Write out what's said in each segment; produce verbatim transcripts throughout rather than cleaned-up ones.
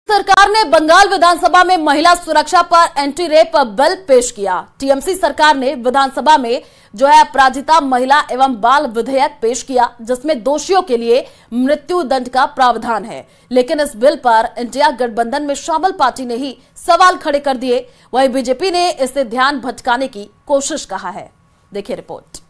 सरकार ने बंगाल विधानसभा में महिला सुरक्षा पर एंटी रेप बिल पेश किया। टीएमसी सरकार ने विधानसभा में जो है अपराजिता महिला एवं बाल विधेयक पेश किया, जिसमें दोषियों के लिए मृत्यु दंड का प्रावधान है। लेकिन इस बिल पर इंडिया गठबंधन में शामिल पार्टी ने ही सवाल खड़े कर दिए। वहीं बीजेपी ने इसे ध्यान भटकाने की कोशिश कहा है। देखिए रिपोर्ट।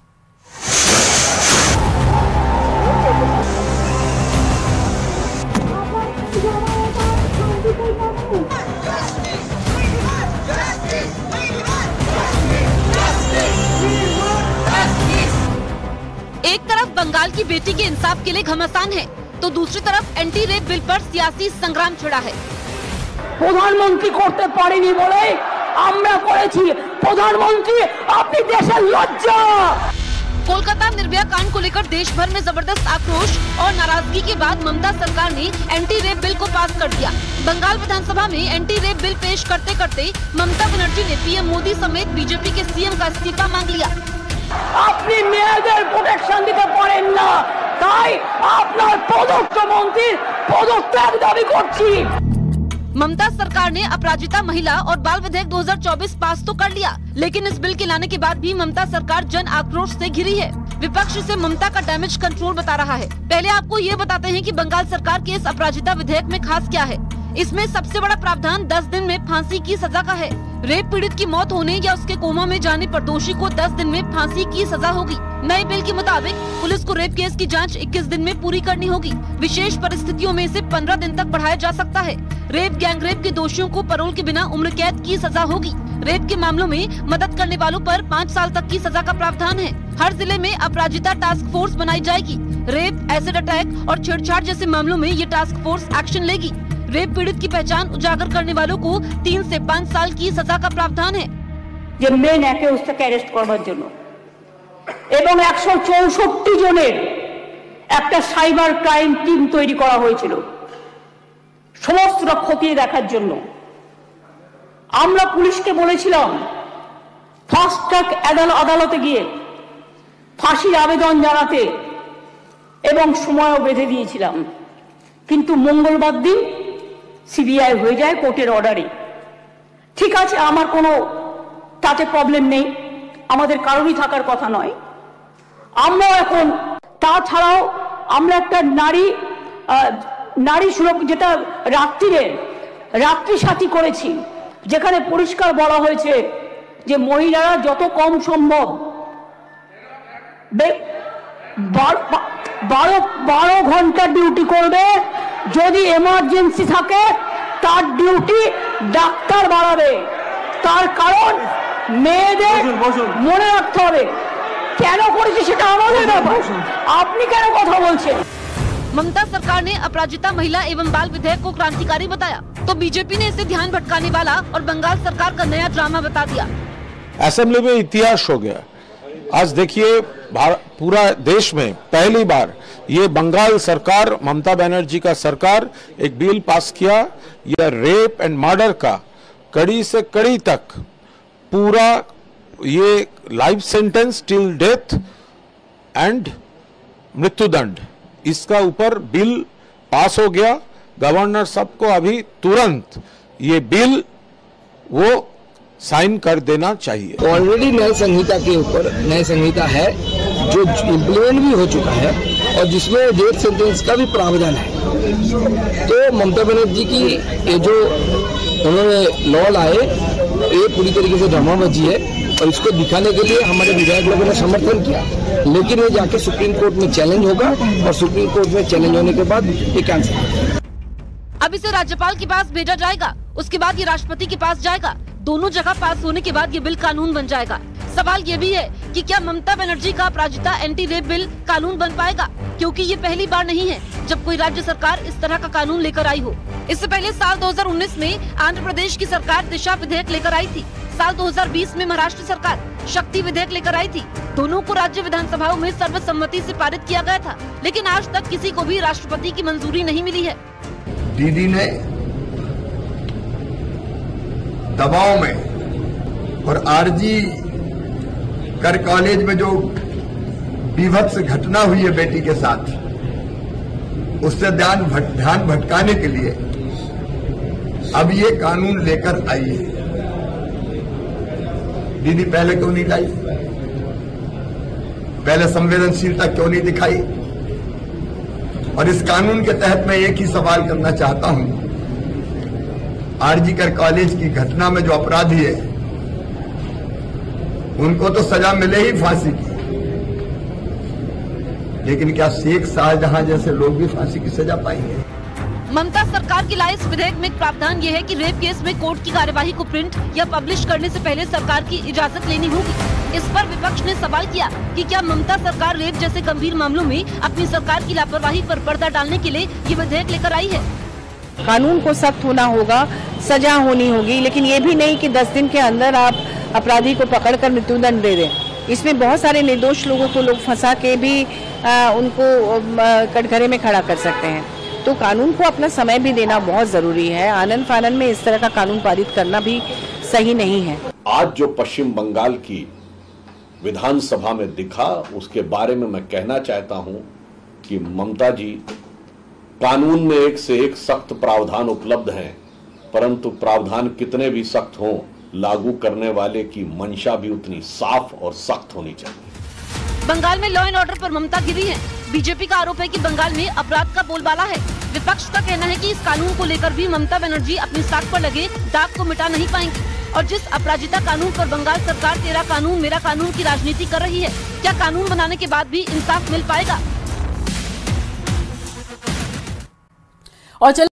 एक तरफ बंगाल की बेटी के इंसाफ के लिए घमासान है, तो दूसरी तरफ एंटी रेप बिल पर सियासी संग्राम छिड़ा है। प्रधानमंत्री करते पारेनी बोले আমরা করেছি। प्रधानमंत्री अपनी देशेर लज्जा। कोलकाता निर्भया कांड को लेकर देश भर में जबरदस्त आक्रोश और नाराजगी के बाद ममता सरकार ने एंटी रेप बिल को पास कर दिया। बंगाल विधानसभा में एंटी रेप बिल पेश करते करते ममता बनर्जी ने पीएम मोदी समेत बीजेपी के सीएम का इस्तीफा मांग लिया। আপনি মেয়েদের প্রোটেকশন দিতে পারেন না, তাই আপনার পদত্যাগ মন্ত্রীর পদত্যাগ দাবি করছি। ममता सरकार ने अपराजिता महिला और बाल विधेयक दो हज़ार चौबीस पास तो कर लिया, लेकिन इस बिल के लाने के बाद भी ममता सरकार जन आक्रोश से घिरी है। विपक्ष इसे ममता का डैमेज कंट्रोल बता रहा है। पहले आपको ये बताते हैं कि बंगाल सरकार के इस अपराजिता विधेयक में खास क्या है। इसमें सबसे बड़ा प्रावधान दस दिन में फांसी की सजा का है। रेप पीड़ित की मौत होने या उसके कोमा में जाने पर दोषी को दस दिन में फांसी की सजा होगी। नए बिल के मुताबिक पुलिस को रेप केस की जांच इक्कीस दिन में पूरी करनी होगी। विशेष परिस्थितियों में इसे पंद्रह दिन तक बढ़ाया जा सकता है। रेप गैंग रेप के दोषियों को पैरोल के बिना उम्र कैद की सजा होगी। रेप के मामलों में मदद करने वालों पर पाँच साल तक की सजा का प्रावधान है। हर जिले में अपराजिता टास्क फोर्स बनाई जाएगी। रेप, एसिड अटैक और छेड़छाड़ जैसे मामलों में ये टास्क फोर्स एक्शन लेगी। रेप पीड़ित की पहचान उजागर करने वालों को तीन से पाँच साल की सजा का प्रावधान है। যে মেন অ্যাকিউজটাকে অ্যারেস্ট করার জন্য এবং একশো চৌষট্টি জনের একটা সাইবার ক্রাইম টিম তৈরি করা হয়েছিল সমস্ত খতিয়ে দেখার জন্য। আমরা পুলিশকে বলেছিলাম ফাস্ট ট্র্যাক আদালতে গিয়ে ফাঁসির আবেদন জানাতে এবং সময়ও বেঁধে দিয়েছিলাম, কিন্তু মঙ্গলবার দিন সিবিআই হয়ে যায় কোর্টের অর্ডারে। ঠিক আছে, আমার কোনো তাতে প্রবলেম নেই, আমাদের কারোরই থাকার কথা নয়। আমরা এখন তাছাড়াও আমরা একটা নারী নারী সুরক্ষা যেটা রাত্রিরে রাত্রি সাথী করেছি, যেখানে পরিষ্কার বলা হয়েছে যে মহিলারা যত কম সম্ভব বারো বারো ঘন্টা ডিউটি করবে। যদি এমার্জেন্সি থাকে তার ডিউটি ডাক্তার বাড়াবে। তার কারণ মেয়েদের মনে রাখতে হবে কেন করেছে সেটা আমাদের ব্যাপার, আপনি কেন কথা বলছেন। ममता सरकार ने अपराजिता महिला एवं बाल विधेयक को क्रांतिकारी बताया, तो बीजेपी ने इसे ध्यान भटकाने वाला और बंगाल सरकार का नया ड्रामा बता दिया। असेंबली में इतिहास हो गया। आज देखिए पूरा देश में पहली बार ये बंगाल सरकार, ममता बनर्जी का सरकार एक बिल पास किया। यह रेप एंड मर्डर का कड़ी से कड़ी तक पूरा ये life sentence till death and मृत्युदंड, इसका ऊपर बिल पास हो गया। गवर्नर साहब को अभी तुरंत ये बिल वो साइन कर देना चाहिए। ऑलरेडी न्याय संहिता के ऊपर न्याय संहिता है जो इम्प्लीमेंट भी हो चुका है और जिसमें डेथ सेंटेंस का भी प्रावधान है। तो ममता बनर्जी की ये जो उन्होंने लॉ लाए ये पूरी तरीके से ड्रामाबाजी है और इसको दिखाने के लिए हमारे विधायक लोगों ने समर्थन किया, लेकिन ये जाके सुप्रीम कोर्ट में चैलेंज होगा और सुप्रीम कोर्ट में चैलेंज होने के बाद ये कैंसिल। अब इसे राज्यपाल के पास भेजा जाएगा, उसके बाद ये राष्ट्रपति के पास जाएगा। दोनों जगह पास होने के बाद ये बिल कानून बन जाएगा। सवाल ये भी है कि क्या ममता बनर्जी का अपराजिता एंटी रेप बिल कानून बन पाएगा, क्योंकि ये पहली बार नहीं है जब कोई राज्य सरकार इस तरह का कानून लेकर आई हो। इससे पहले साल दो हज़ार उन्नीस में आंध्र प्रदेश की सरकार दिशा विधेयक लेकर आई थी। साल दो हज़ार बीस में महाराष्ट्र सरकार शक्ति विधेयक लेकर आई थी। दोनों को राज्य विधानसभाओं में सर्वसम्मति से पारित किया गया था, लेकिन आज तक किसी को भी राष्ट्रपति की मंजूरी नहीं मिली है। दीदी ने दबाव में और आरजी कर कॉलेज में जो विभत्स घटना हुई है बेटी के साथ, उससे ध्यान भट, ध्यान भटकाने के लिए अब ये कानून लेकर आई है। दीदी पहले क्यों नहीं लाई? पहले संवेदनशीलता क्यों नहीं दिखाई? और इस कानून के तहत मैं एक ही सवाल करना चाहता हूं, आरजी कर कॉलेज की घटना में जो अपराधी है उनको तो सजा मिले ही फांसी की, लेकिन क्या शेख शाहजहां जैसे लोग भी फांसी की सजा पाएंगे? ममता सरकार के लाए इस विधेयक में एक प्रावधान ये है कि रेप केस में कोर्ट की कार्यवाही को प्रिंट या पब्लिश करने से पहले सरकार की इजाजत लेनी होगी। इस पर विपक्ष ने सवाल किया कि क्या ममता सरकार रेप जैसे गंभीर मामलों में अपनी सरकार की लापरवाही पर पर्दा डालने के लिए ये विधेयक लेकर आई है। कानून को सख्त होना होगा, सजा होनी होगी, लेकिन ये भी नहीं कि दस दिन के अंदर आप अपराधी को पकड़कर मृत्युदंड दे दें। इसमें बहुत सारे निर्दोष लोगों को लोग फंसा के भी आ, उनको कटघरे में खड़ा कर सकते हैं। तो कानून को अपना समय भी देना बहुत जरूरी है। आनन फानन में इस तरह का कानून पारित करना भी सही नहीं है। आज जो पश्चिम बंगाल की विधानसभा में दिखा, उसके बारे में मैं कहना चाहता हूं कि ममता जी, कानून में एक से एक सख्त प्रावधान उपलब्ध हैं, परंतु प्रावधान कितने भी सख्त हों, लागू करने वाले की मंशा भी उतनी साफ और सख्त होनी चाहिए। बंगाल में लॉ एंड ऑर्डर पर ममता गिरी है। बीजेपी का आरोप है कि बंगाल में अपराध का बोलबाला है। विपक्ष का कहना है कि इस कानून को लेकर भी ममता बनर्जी अपनी साख पर लगे दाग को मिटा नहीं पाएंगी। और जिस अपराजिता कानून पर बंगाल सरकार तेरा कानून मेरा कानून की राजनीति कर रही है, क्या कानून बनाने के बाद भी इंसाफ मिल पाएगा? और